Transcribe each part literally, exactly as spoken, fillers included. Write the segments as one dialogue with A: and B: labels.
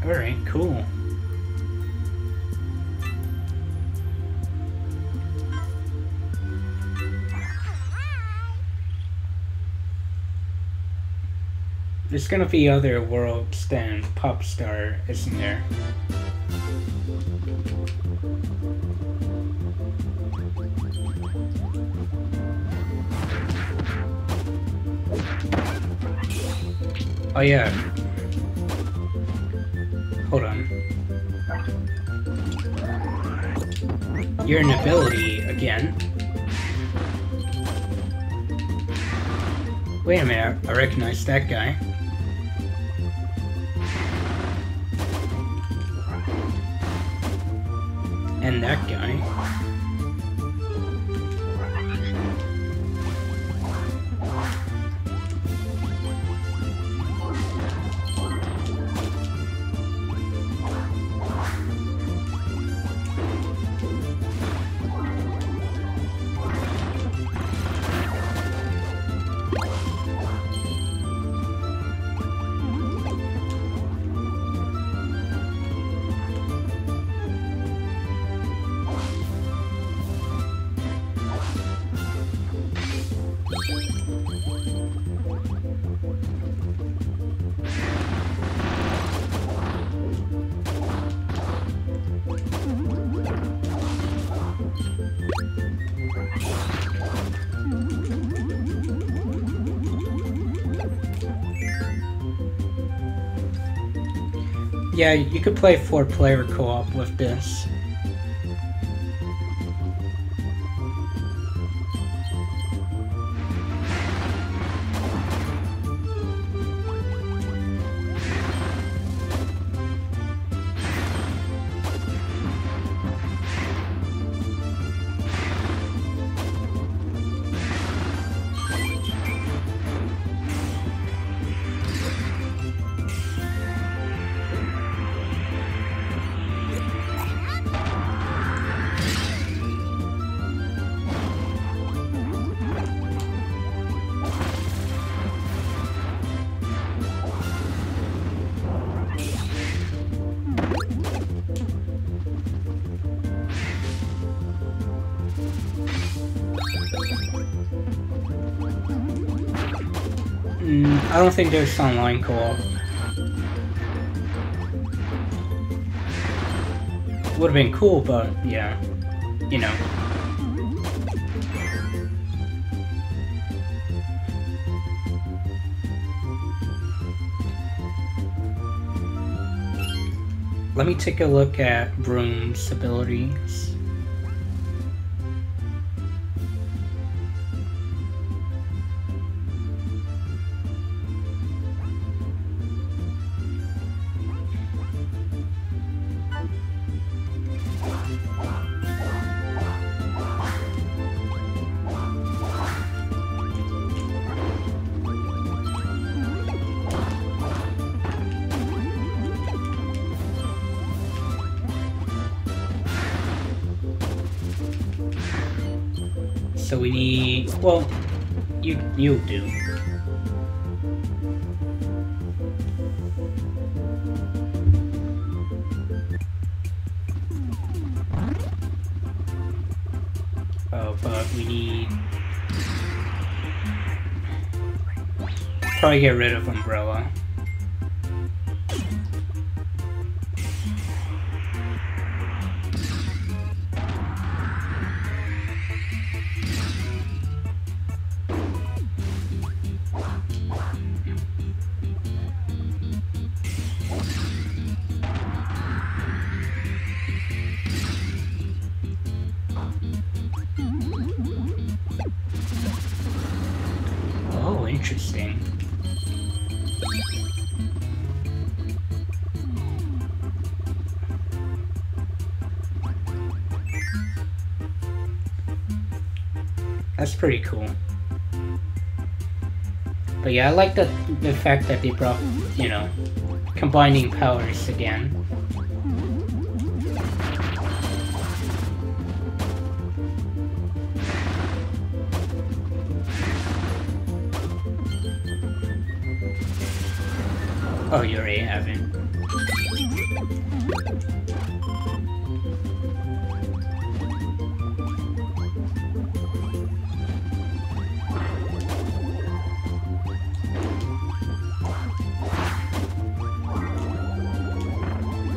A: Alright, cool. There's gonna be other worlds than Popstar, isn't there? Oh yeah. Hold on. You're an ability again. Wait a minute, I recognize that guy. And that guy. Yeah, you could play four-player co-op with this. Mm, I don't think there's online co-op. Would have been cool, but yeah, you know. Let me take a look at Broom's abilities. So we need, well, you you do. Oh, but we need probably get rid of Umbrella. Interesting. That's pretty cool. But yeah, I like the the fact that they brought, you know, combining powers again. Oh, you already haven't.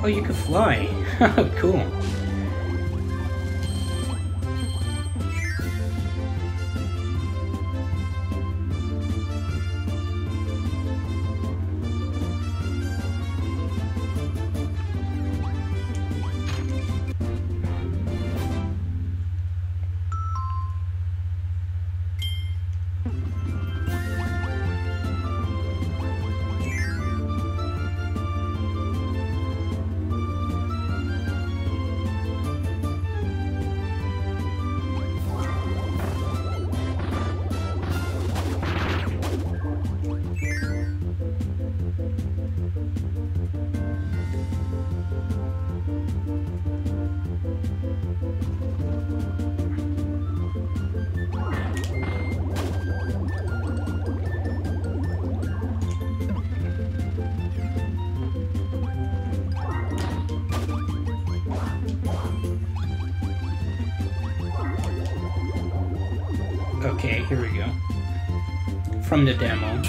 A: Oh, you could fly. Cool. Okay, here we go. From the demo.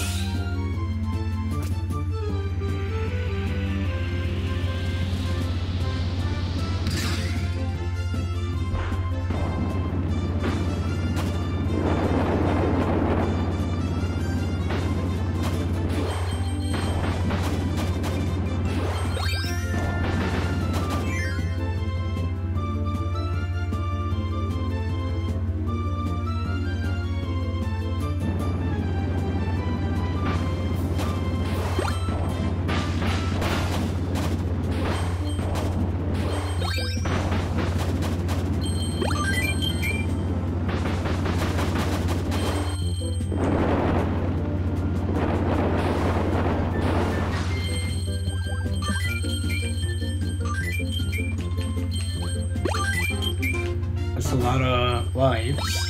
A: That's a lot of lives.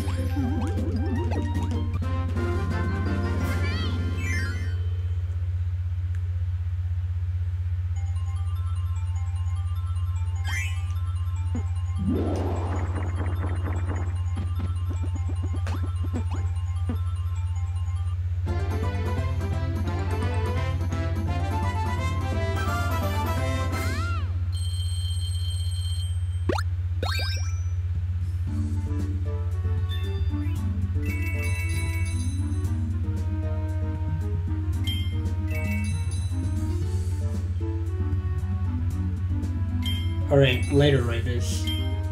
A: Alright, later raiders.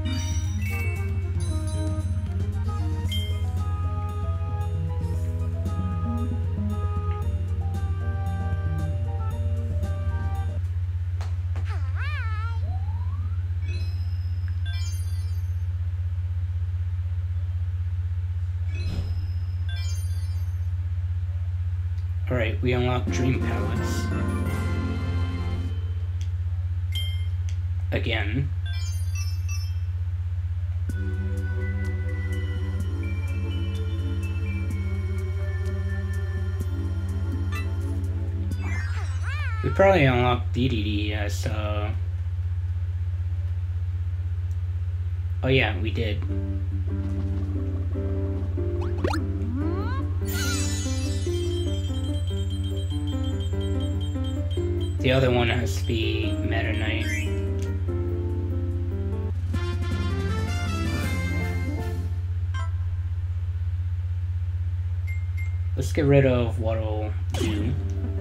A: Alright, we unlock Dream Palace. Again. We probably unlocked D D D as uh oh yeah, we did. The other one has to be Meta Knight. Let's get rid of what'll do.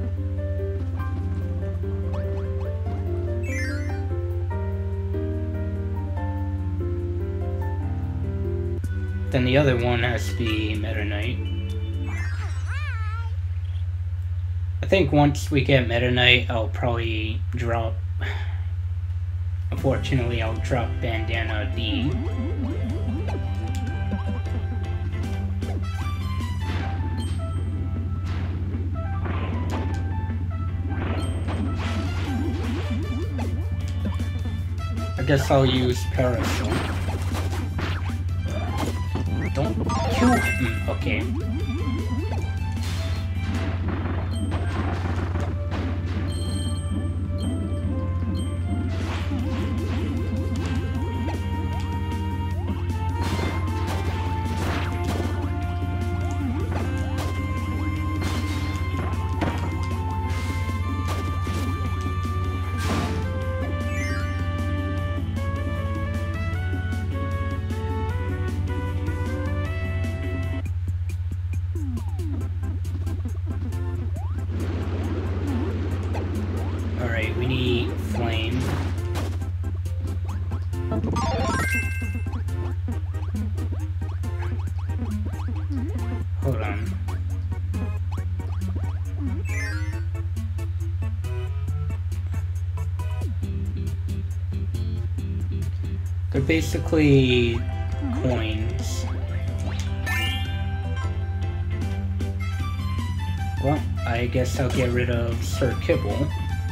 A: Then the other one has to be Meta Knight. I think once we get Meta Knight, I'll probably drop... Unfortunately, I'll drop Bandana D. I guess I'll use Parasol. Don't kill him. Okay. mini flame. Hold on. They're basically coins. Well, I guess I'll get rid of Sir Kibble.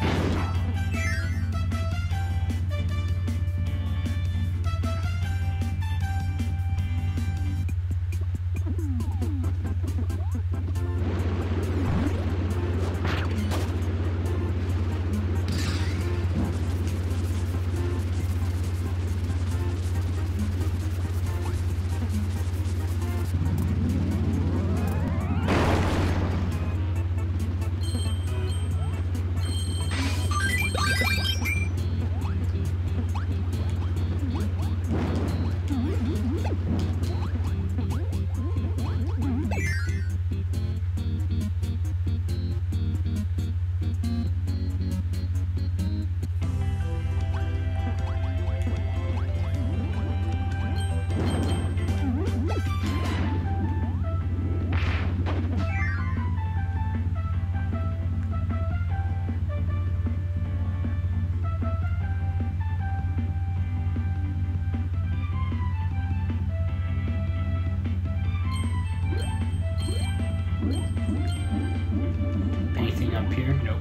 A: Anything up here? Nope.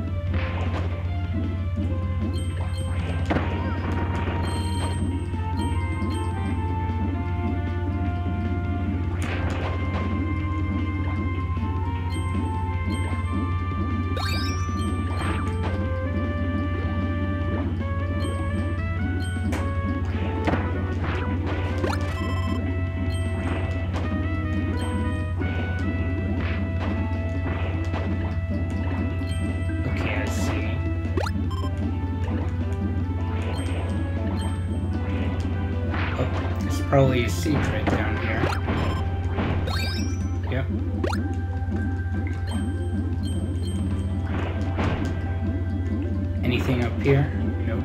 A: Probably a secret down here. Yep. Anything up here? Nope.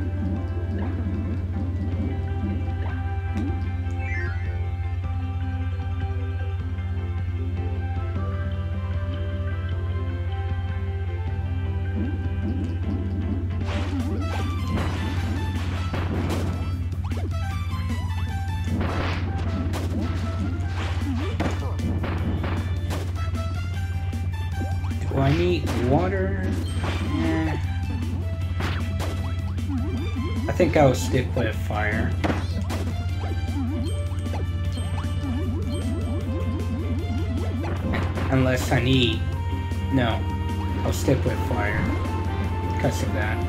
A: Do I need water? Eh. I think I'll stick with fire. Unless I need... No, I'll stick with fire because of that.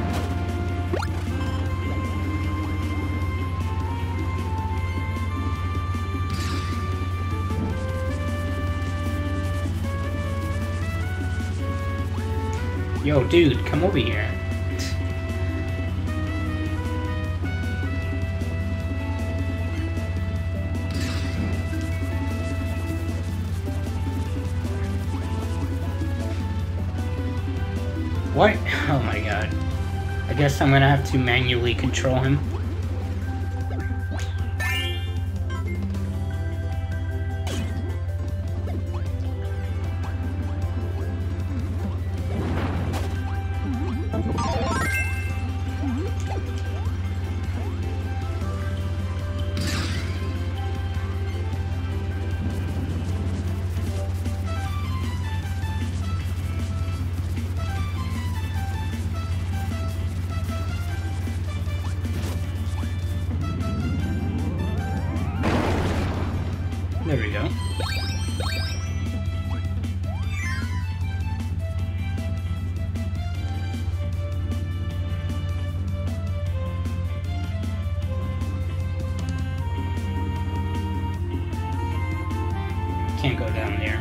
A: Yo, dude, come over here. What? Oh my god. I guess I'm gonna have to manually control him. There we go. Can't go down there.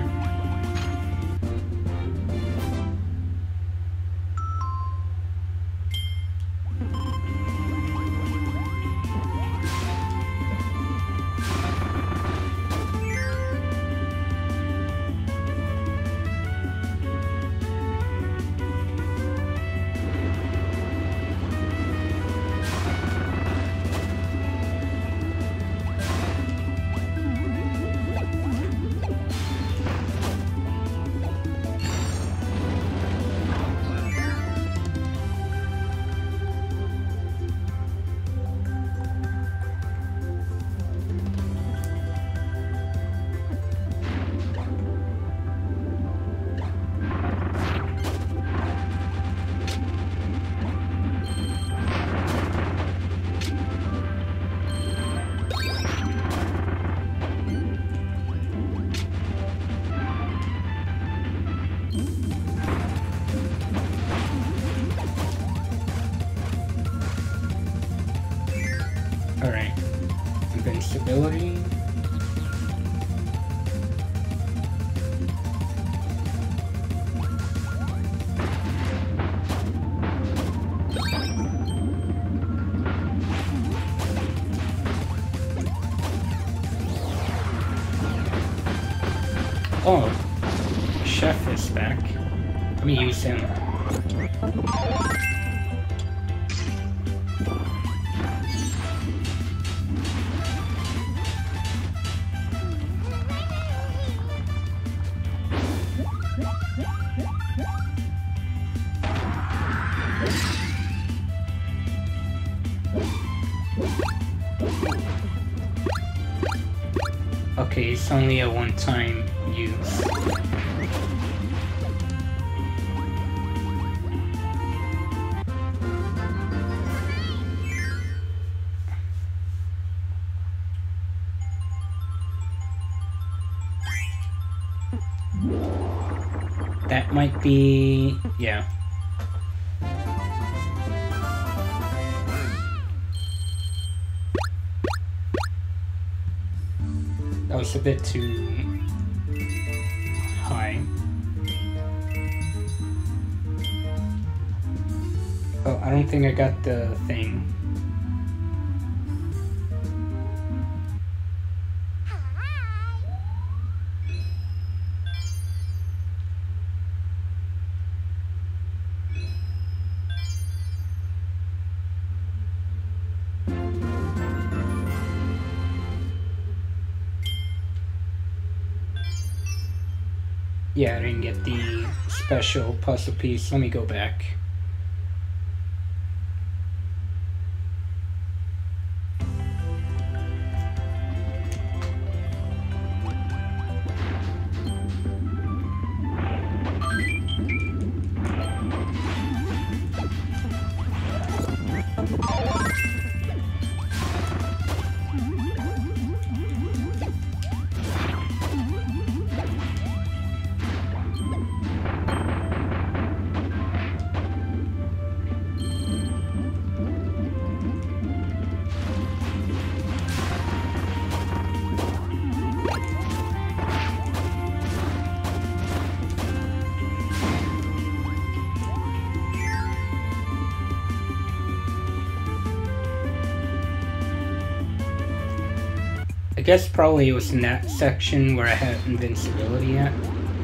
A: Oh, Chef is back. Let me use him. Okay, it's only a one-time use. That might be... yeah. That was a bit too high. Oh, I don't think I got the thing. Yeah, I didn't get the special puzzle piece. Let me go back. I guess probably it was in that section where I had invincibility at.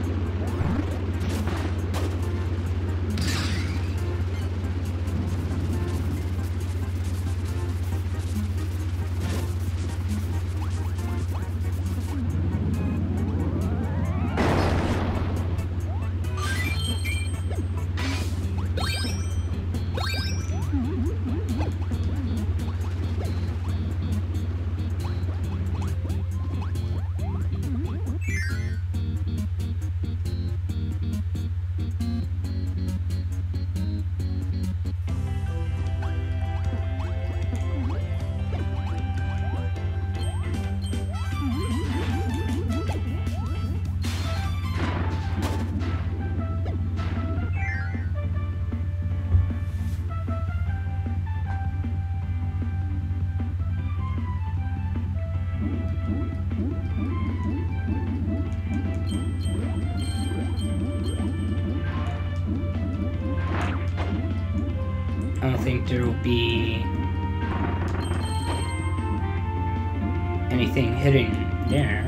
A: I don't think there will be anything hidden there.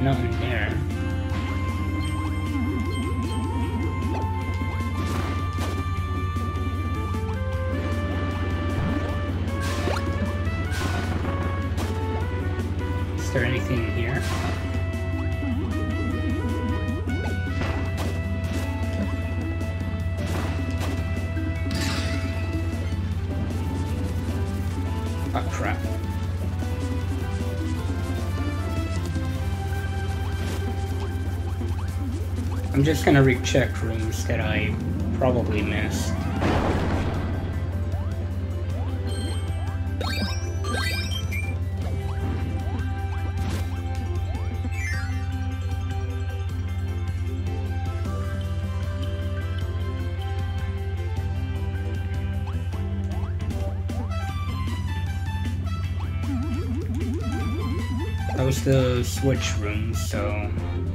A: nothing there. Is there anything here? Oh crap. I'm just gonna recheck rooms that I probably missed. That was the switch room, so...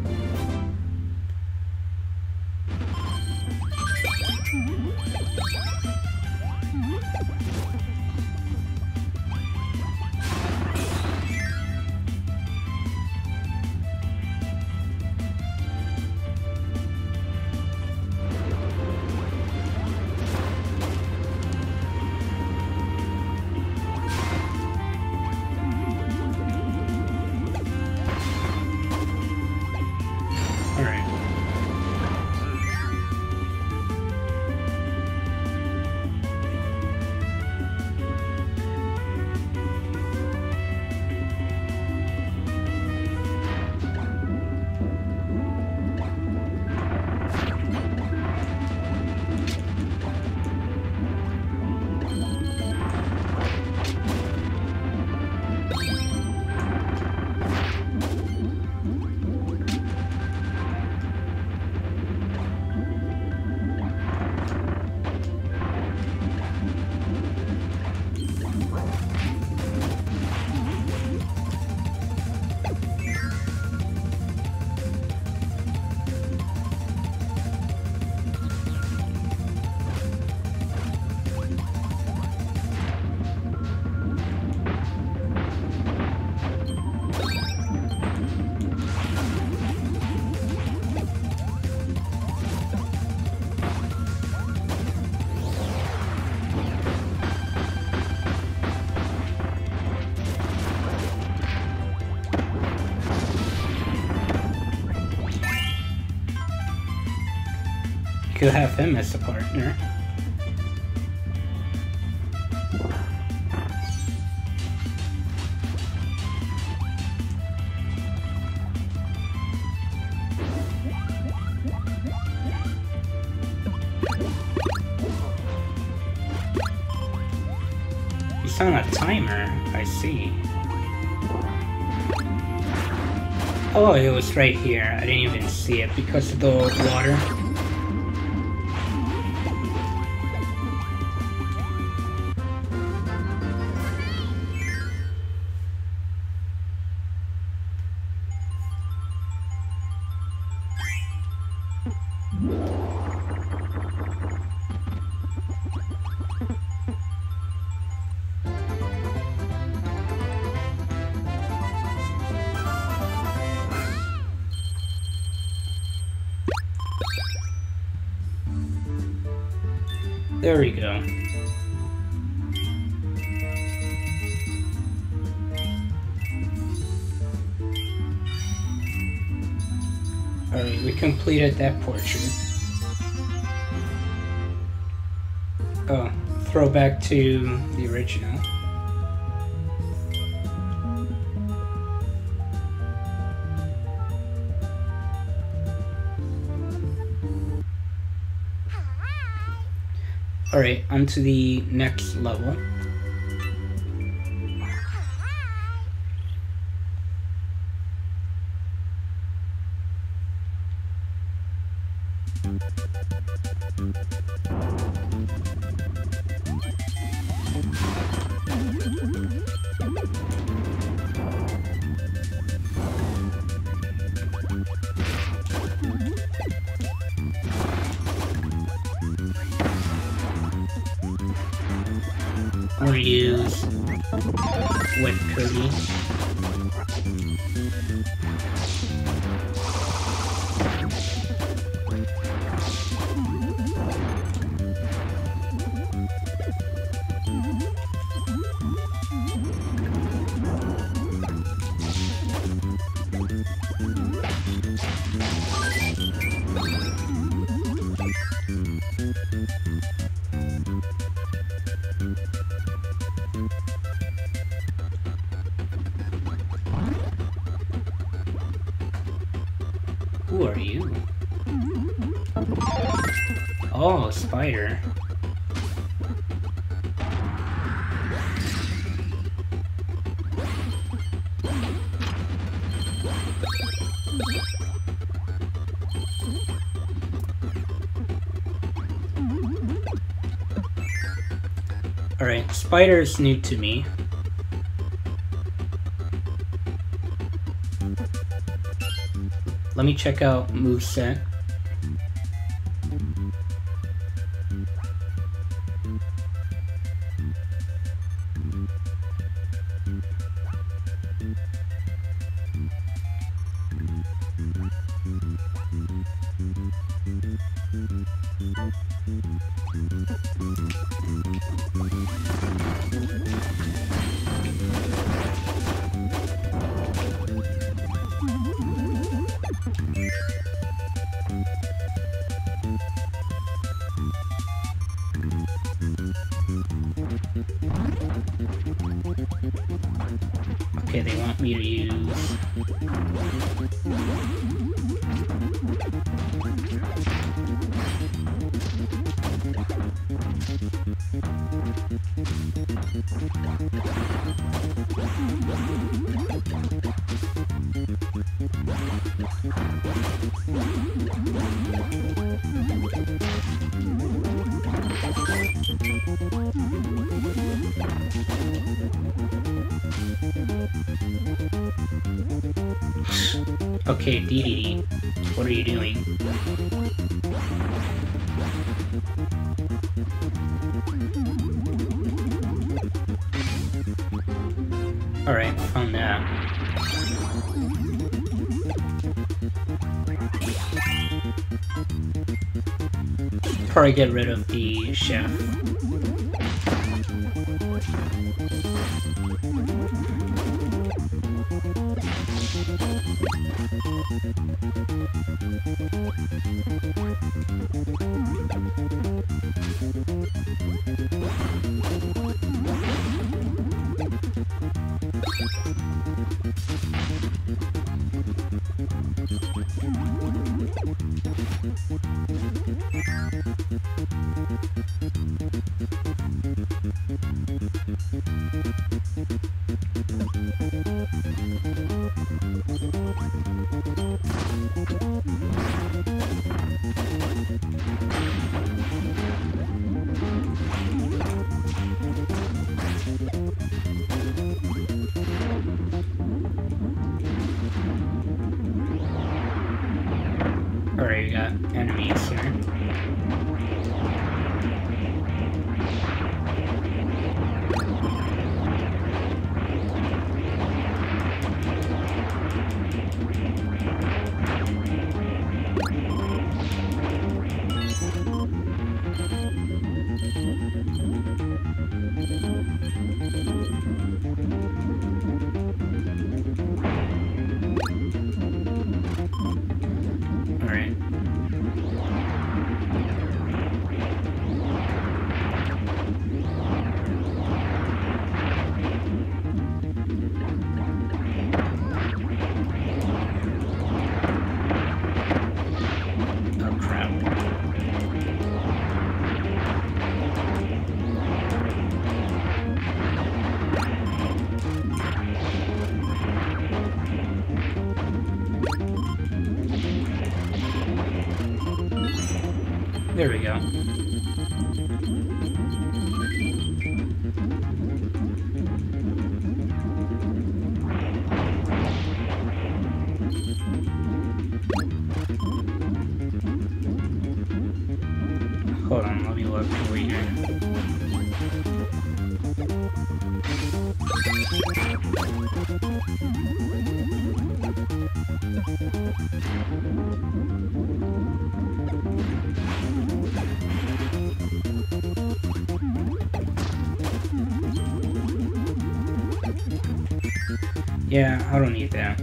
A: Could have him as a partner. He's on a timer, I see. Oh, it was right here. I didn't even see it because of the water. There we go. Alright, we completed that portrait. Oh, throwback to the original. Alright, on to the next level. Or use with Kirby. Who are you? Oh, a spider. Alright, spider is new to me. Let me check out moveset. Okay, they want me to use... Okay, D D D, what are you doing? Alright, found that. Probably get rid of the chef. Alright, we got enemies here. There we go. Hold on, let me look over here. Yeah, I don't need that.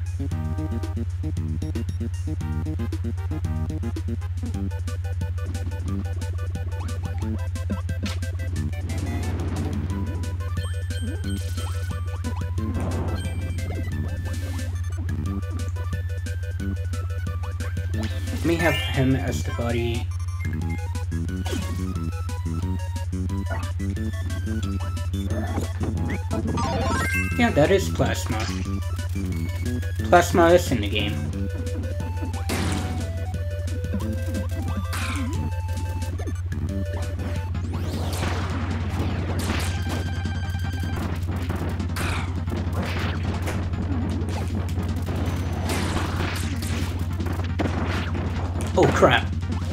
A: Let me have him as the body. Yeah, that is Plasma. Plasma is in the game. Oh crap.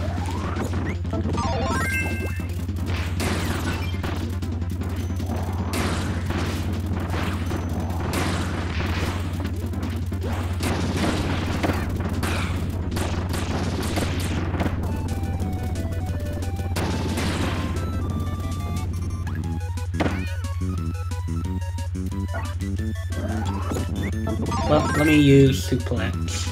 A: Well, let me use Suplex.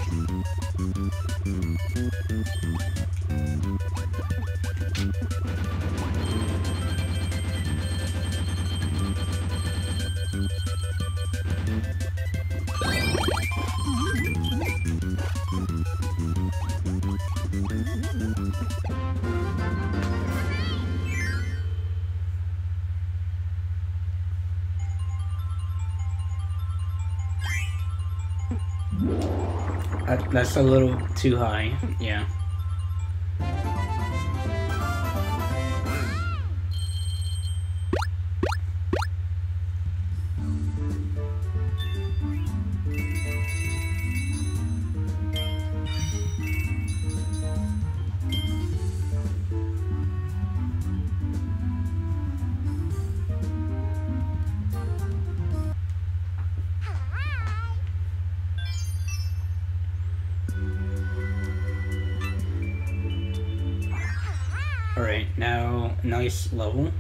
A: That, that's a little too high, yeah. Alright, now, nice level.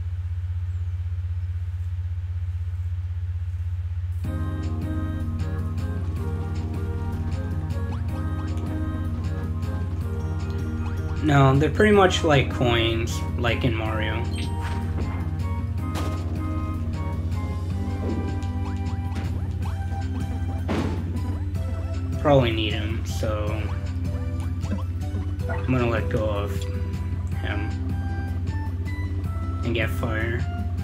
A: No, they're pretty much like coins, like in Mario. Probably need him, so I'm gonna let go of him and get fire.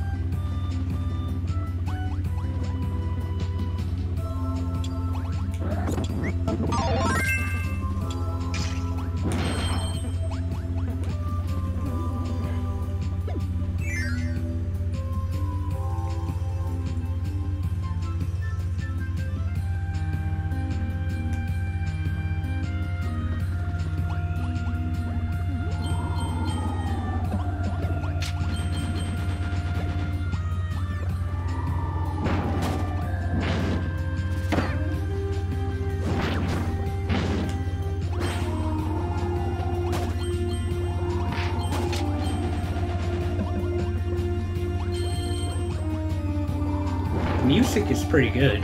A: Music is pretty good.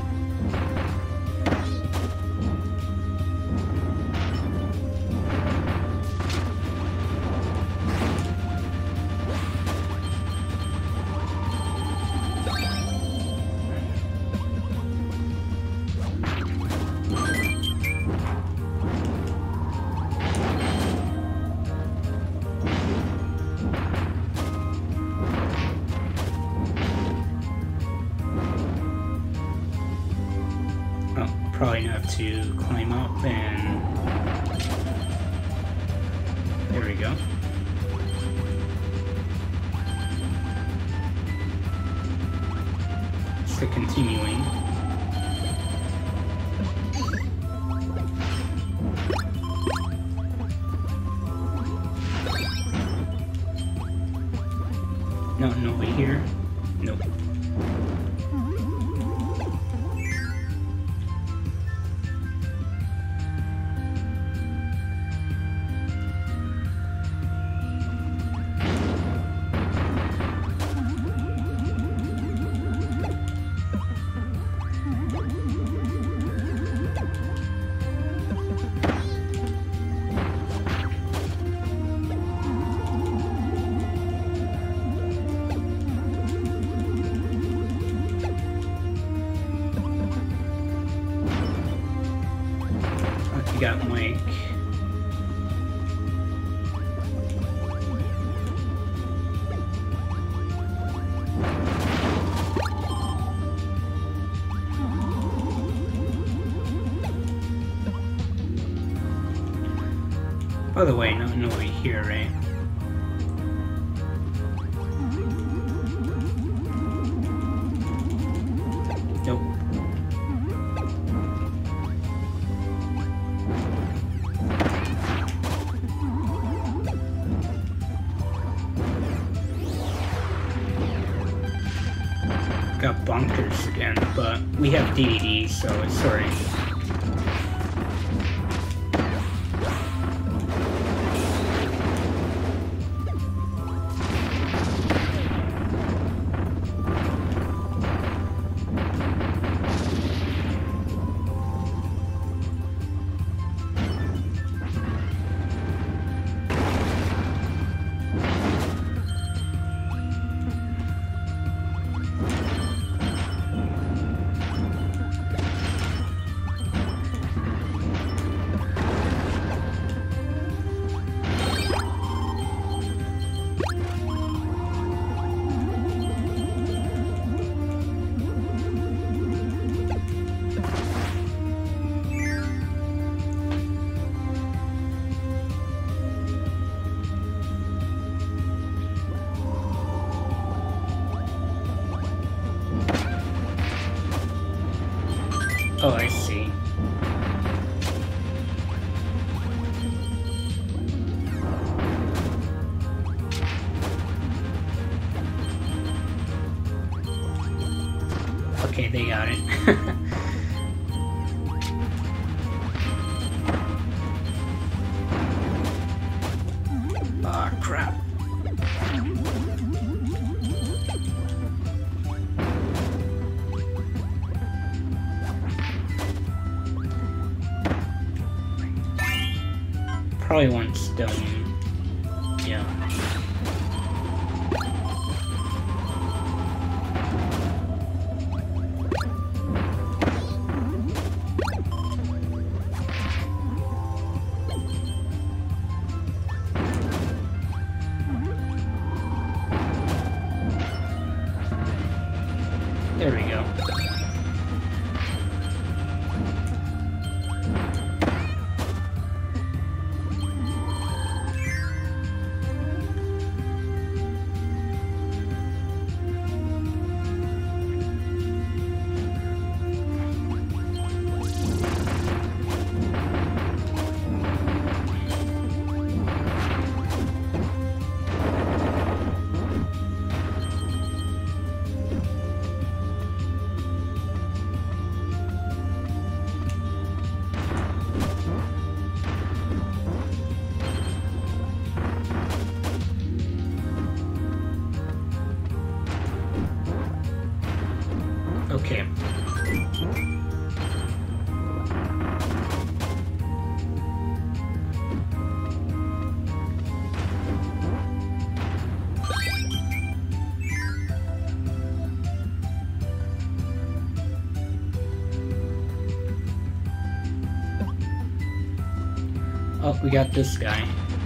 A: Probably have to climb up and... There we go. It's the continuing. No, nobody here? Nope. we got Mike. By the way, no, nobody here, right? Nope. Got bunkers again, but we have D V Ds, so it's alright. Oh, I see. Okay, they got it. Ah, crap. Probably want stone. Yeah. There we go. Okay. Oh, we got this guy.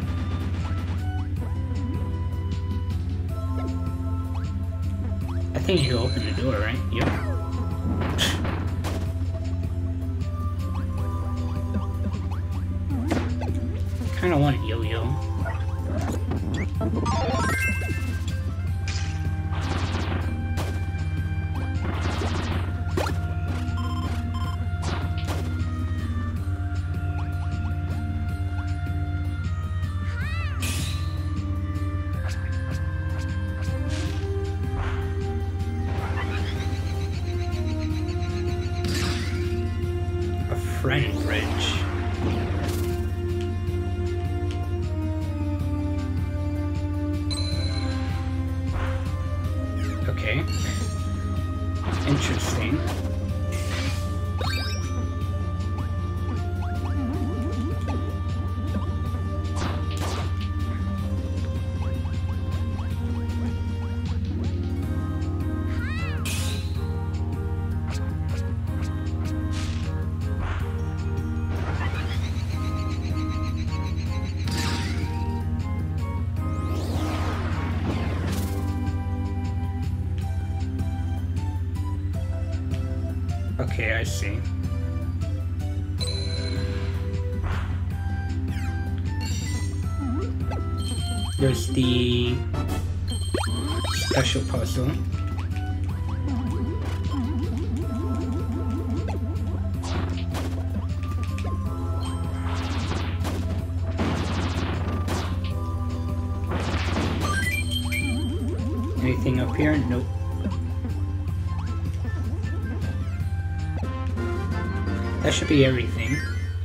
A: I think you open the door, right? Yep. Kinda want a yo-yo. A friend bridge. Okay. Interesting. Okay, I see. There's the special puzzle. Anything up here? Nope. That should be everything.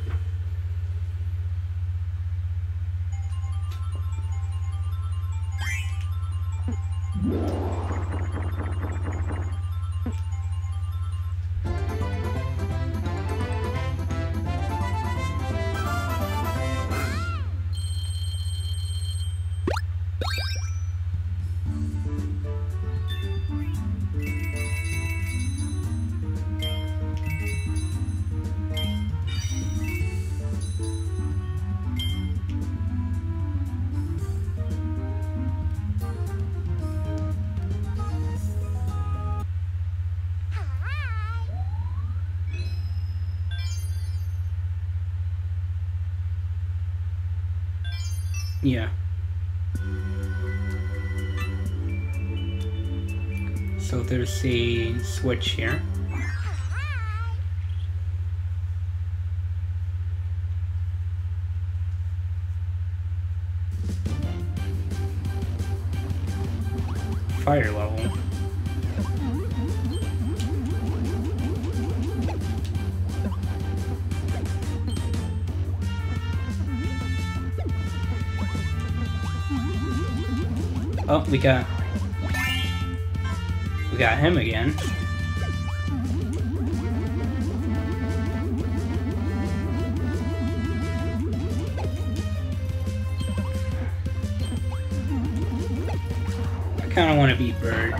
A: Yeah. So there's a switch here. Fire level. Oh, we got... We got him again. I kinda wanna be Bird.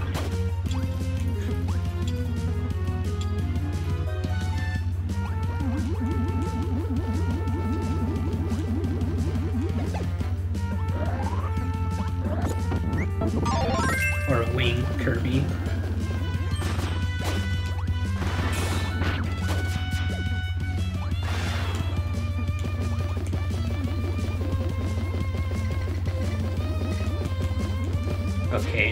A: Or a wing Kirby. Okay.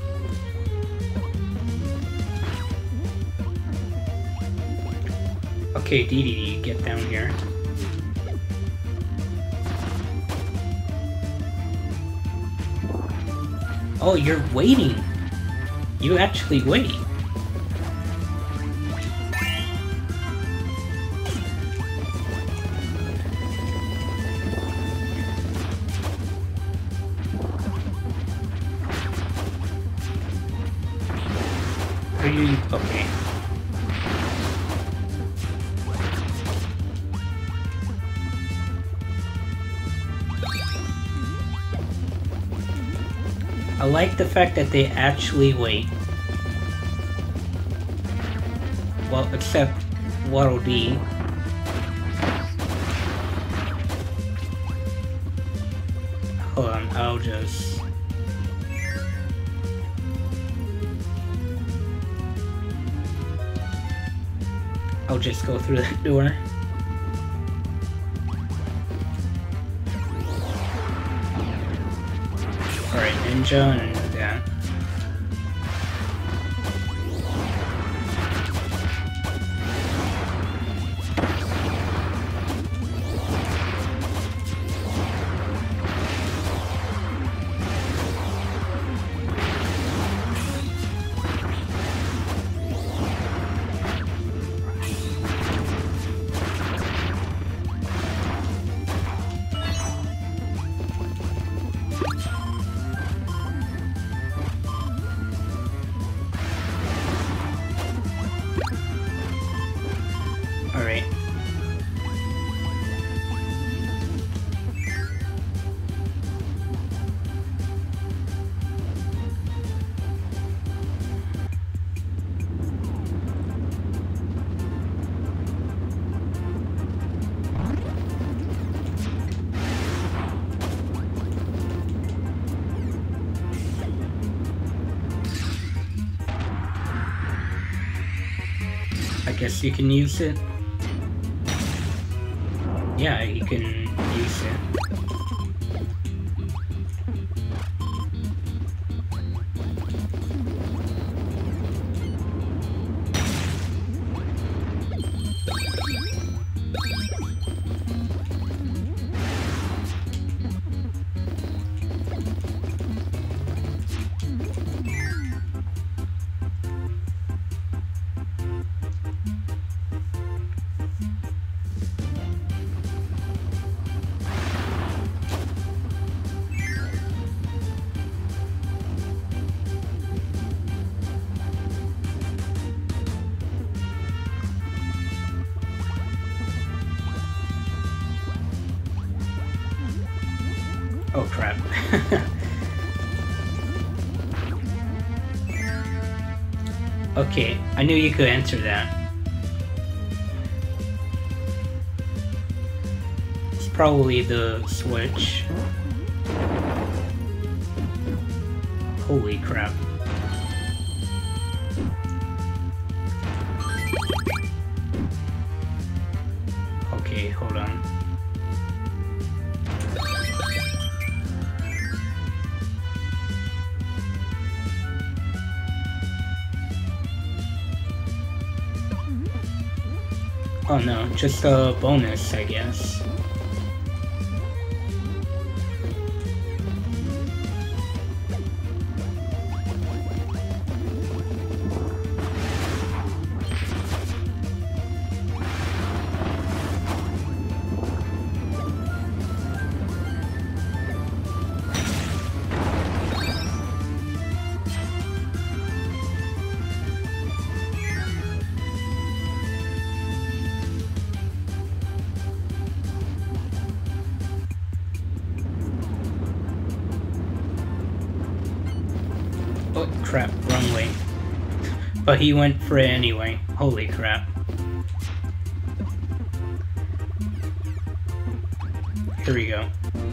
A: Okay, D D D, get down here. Oh, you're waiting. You actually wait. Are you okay? I like the fact that they actually wait. Well, except Waddle Dee. Hold on, I'll just... I'll just go through that door. Alright, Ninja and that. I guess you can use it. Yeah, you can use it. Oh crap. Okay, I knew you could enter that. It's probably the switch. Holy crap. Okay, hold on. Oh no, just a bonus, I guess. Oh crap, wrong way. But he went for it anyway. Holy crap. Here we go.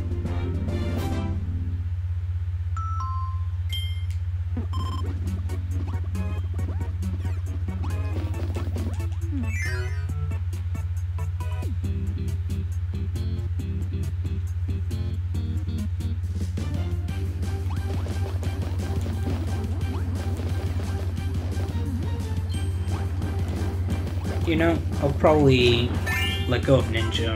A: You know, I'll probably let go of Ninja.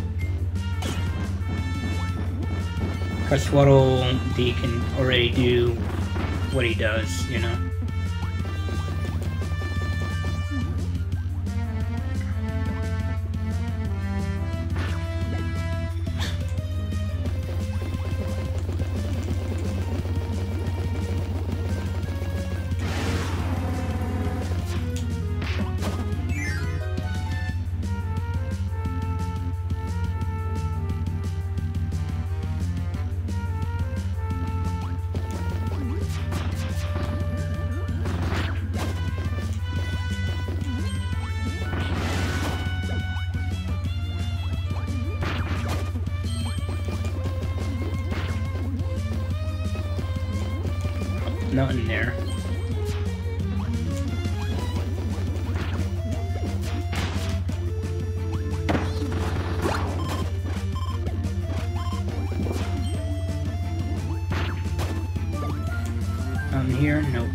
A: Cause Waddle Dee can already do what he does, you know? Nothing there. Nothing here? Nope.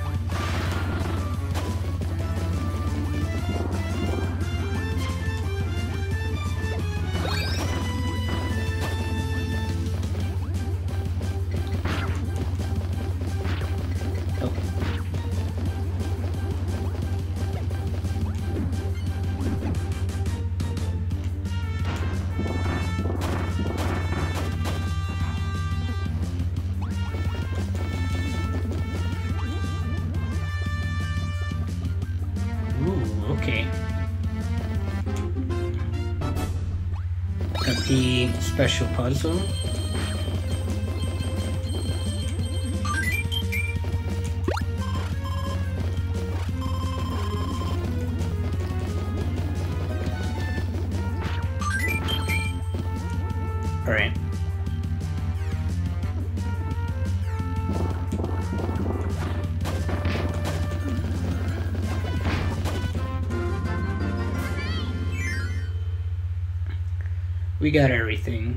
A: Okay. Got the special puzzle. Alright. We got everything.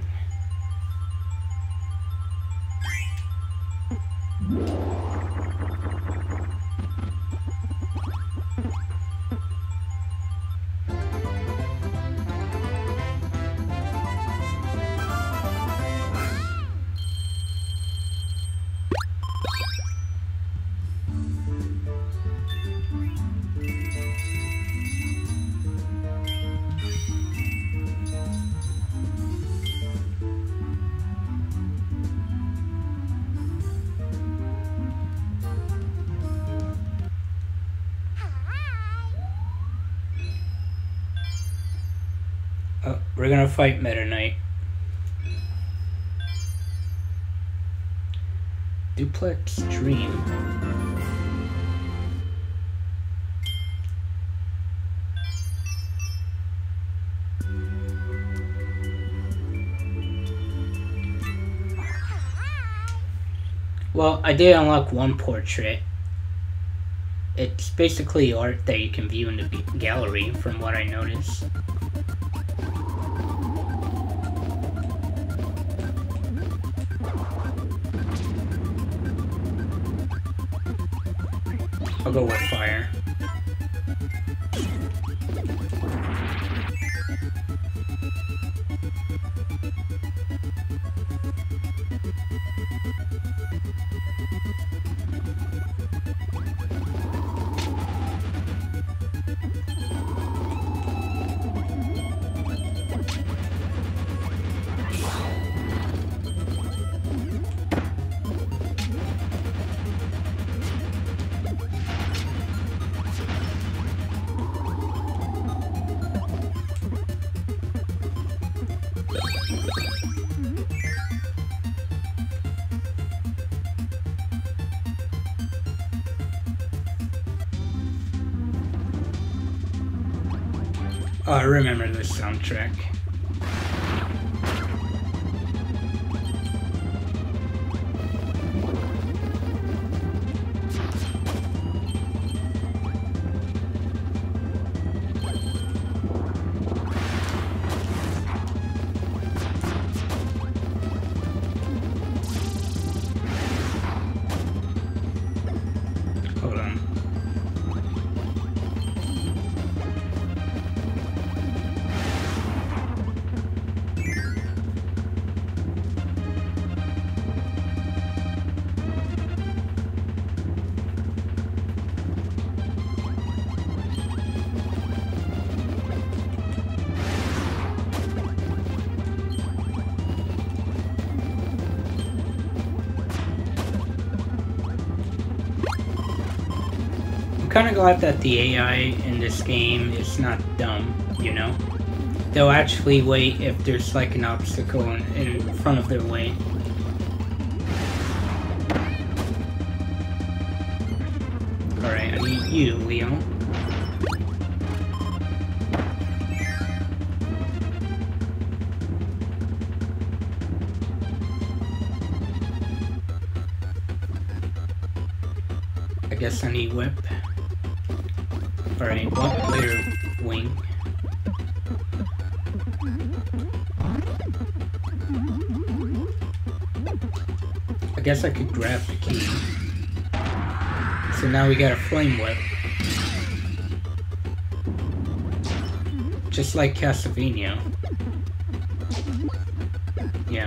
A: Oh, we're gonna fight Meta Knight. Duplex Dream. Well, I did unlock one portrait. It's basically art that you can view in the gallery, from what I noticed. I'll go with fire. Oh, I remember this soundtrack. Hold on. I'm kind of glad that the A I in this game is not dumb, you know? They'll actually wait if there's like an obstacle in, in front of their way. Alright, I need you, Leo. I guess I need whip. Alright, what player wing? I guess I could grab the key. So now we got a flame whip. Just like Castlevania. Yeah.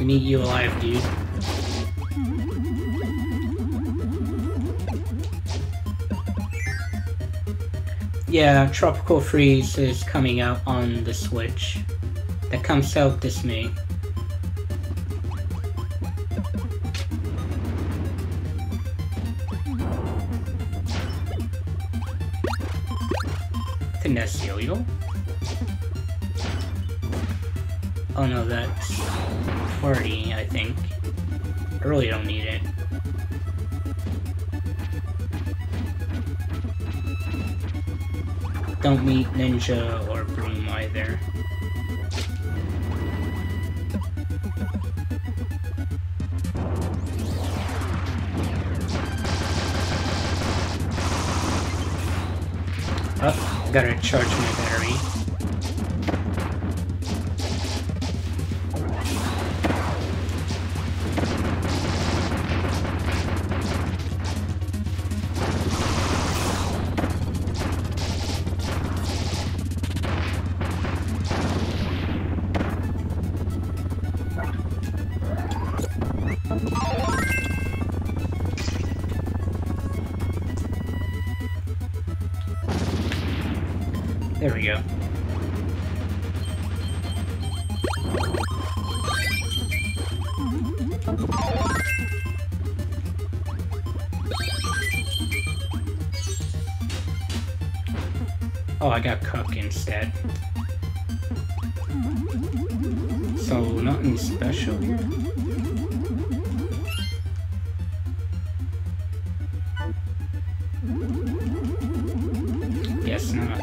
A: can eat you alive, dude. Yeah, Tropical Freeze is coming out on the Switch. That comes out this May. I think that's Yo-Yo. Oh no, that's Party, I think. I really don't need it. Don't meet Ninja or Broom either. Oh, gotta charge my battery. There we go. Oh, I got Cook instead. So, nothing special here? Guess not.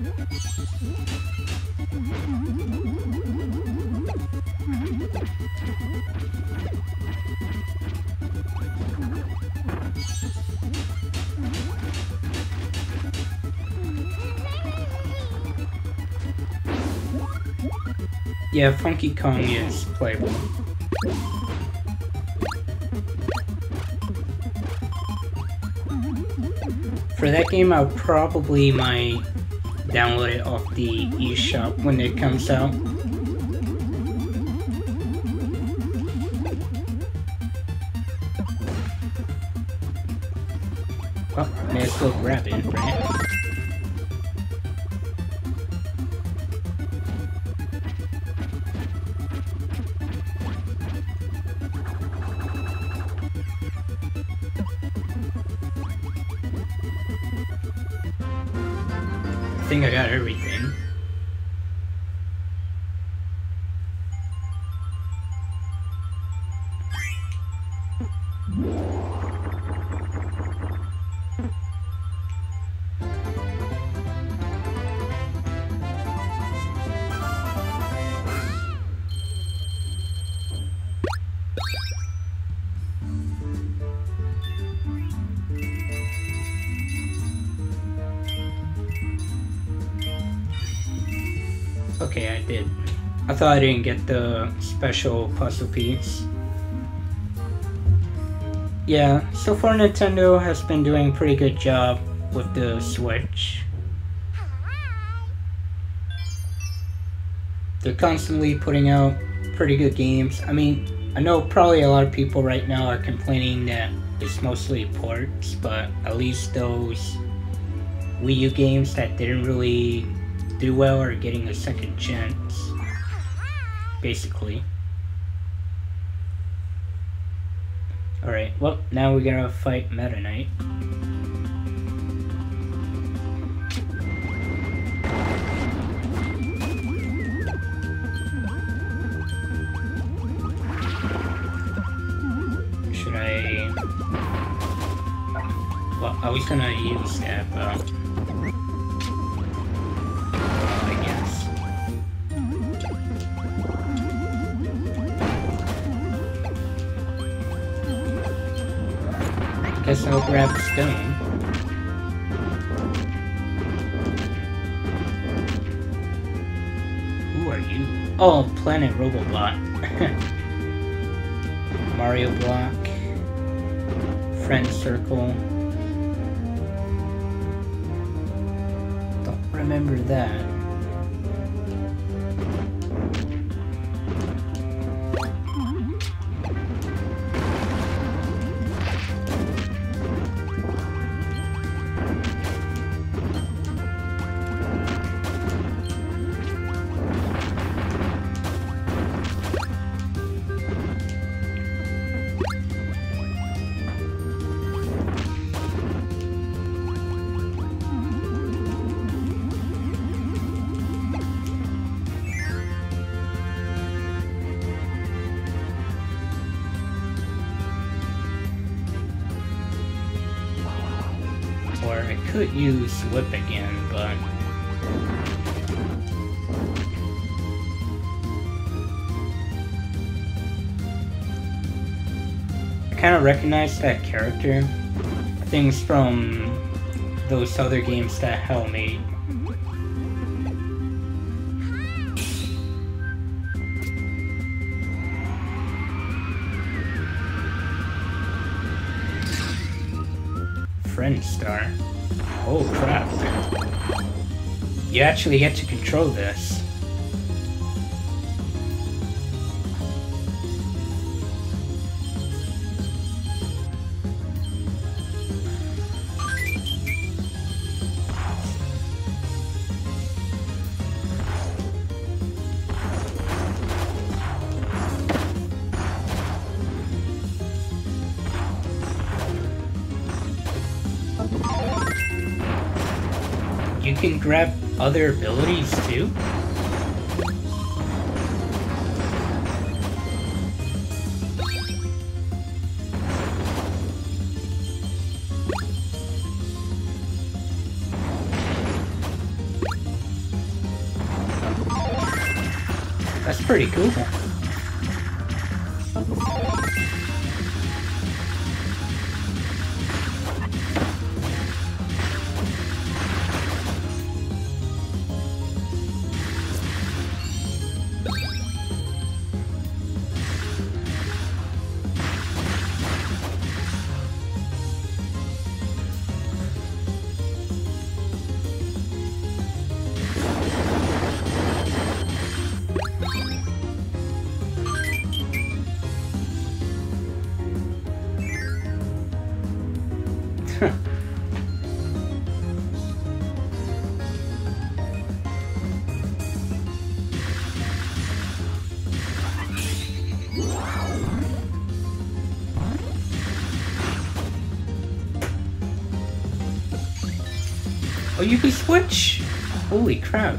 A: Yeah, Funky Kong is playable. For that game, I'll probably might download it off the eShop when it comes out. Well, may as well grab it, right? I think I got everything. Okay, I did. I thought I didn't get the special puzzle piece. Yeah, so far Nintendo has been doing a pretty good job with the Switch. They're constantly putting out pretty good games. I mean, I know probably a lot of people right now are complaining that it's mostly ports, but at least those Wii U games that didn't really do well are getting a second chance, basically. Alright, well, now we gotta fight Meta Knight. Should I... Well, I was gonna use that, but... Guess I'll grab Stone. Who are you? Oh, Planet Robobot. Mario Block. Friend Circle. Don't remember that. could use whip again, but I kind of recognize that character. I think it's from those other games that Hell made. Friend Star. Oh crap. You actually get to control this. You can grab other abilities too? That's pretty cool. Oh, you can switch? Holy crap.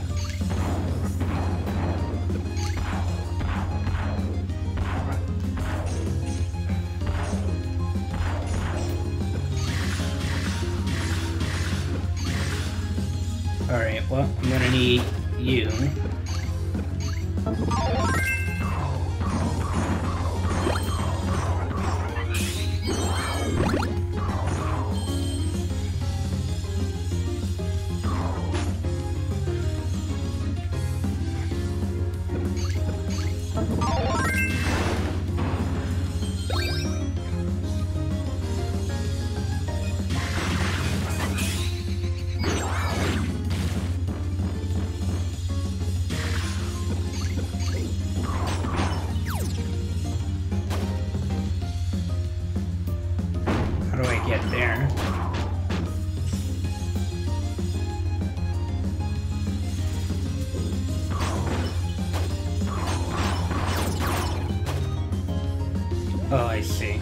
A: Alright, well, I'm gonna need you. How do I get there? Oh, I see.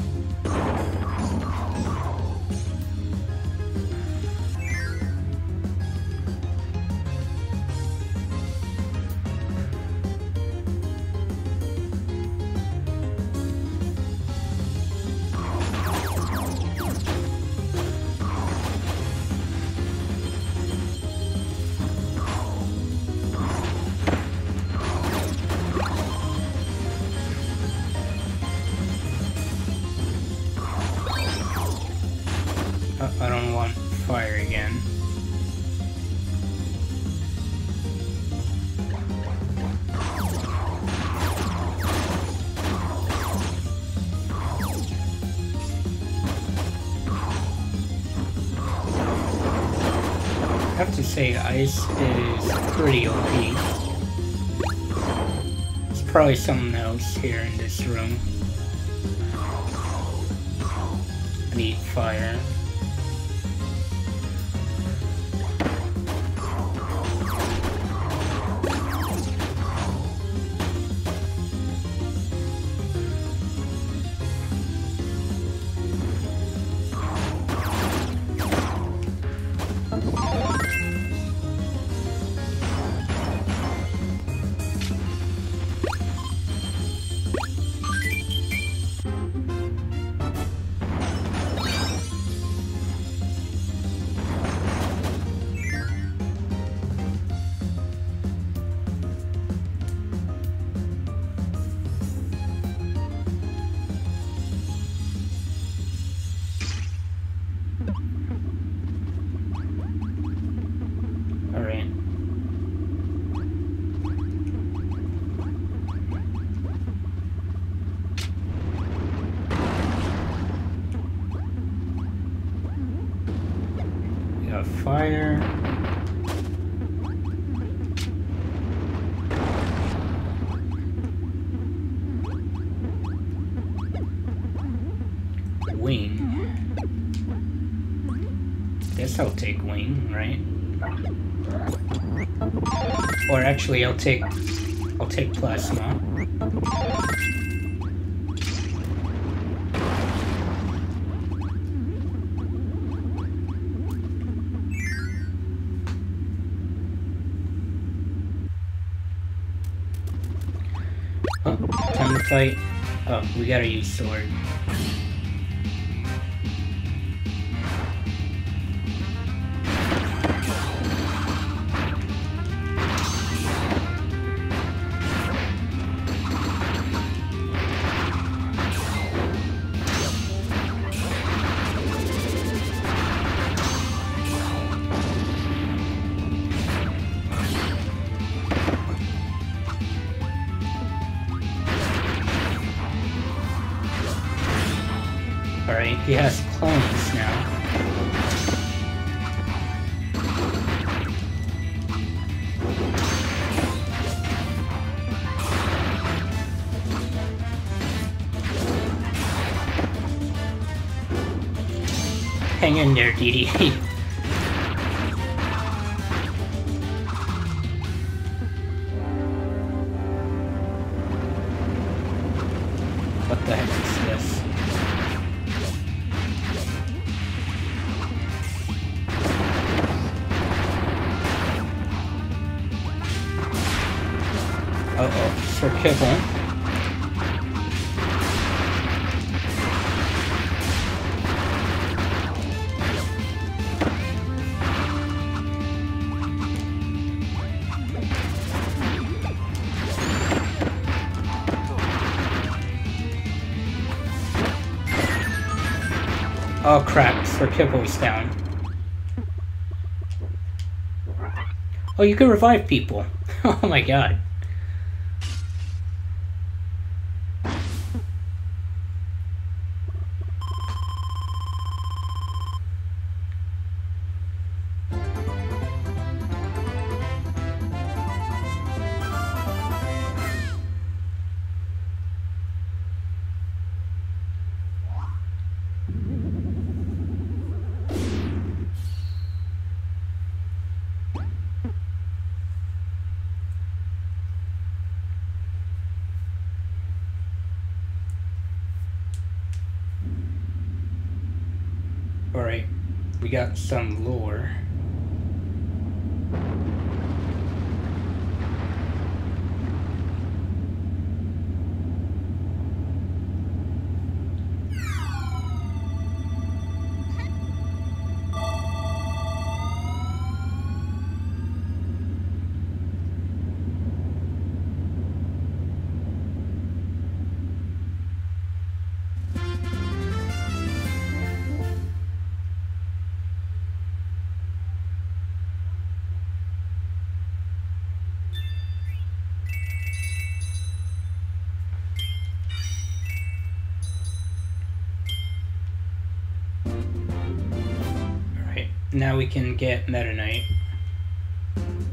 A: I don't want fire again. I have to say, ice is pretty O P. There's probably something else here in this room. I need fire. got fire. Wing. Guess I'll take wing, right? Or actually, I'll take I'll take plasma. Oh, time to fight. Oh, we gotta use sword. Alright, he has clones now. Hang in there, D D. What the heck is this? Uh-oh, Sir Kibble. Oh crap, Sir Kibble's down. Oh, you can revive people. Oh my god. Alright, we got some lore. Now we can get Meta Knight.